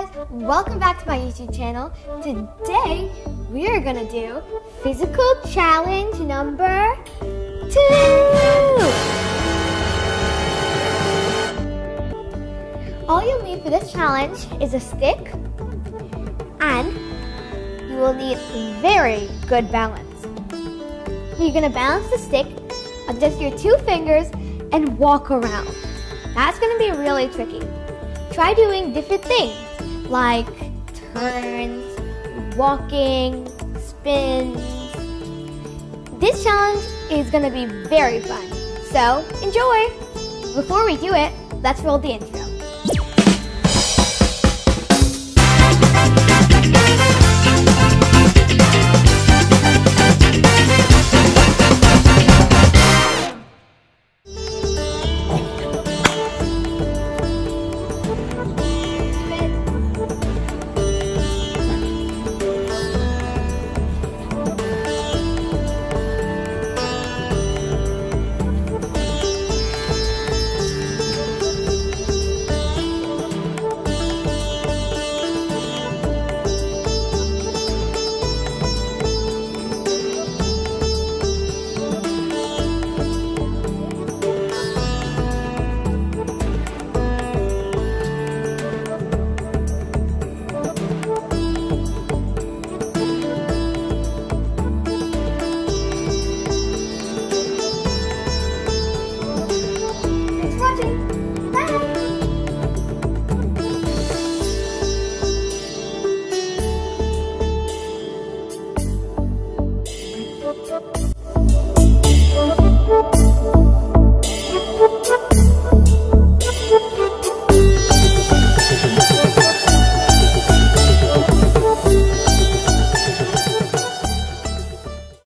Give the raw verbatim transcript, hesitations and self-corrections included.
guys, welcome back to my YouTube channel. Today we are gonna do physical challenge number two. All you'll need for this challenge is a stick, and you will need very good balance. You're gonna balance the stick on just your two fingers and walk around. That's gonna be really tricky. Try doing different things like turns, walking, spins. This challenge is gonna be very fun, so enjoy! Before we do it, let's roll the intro.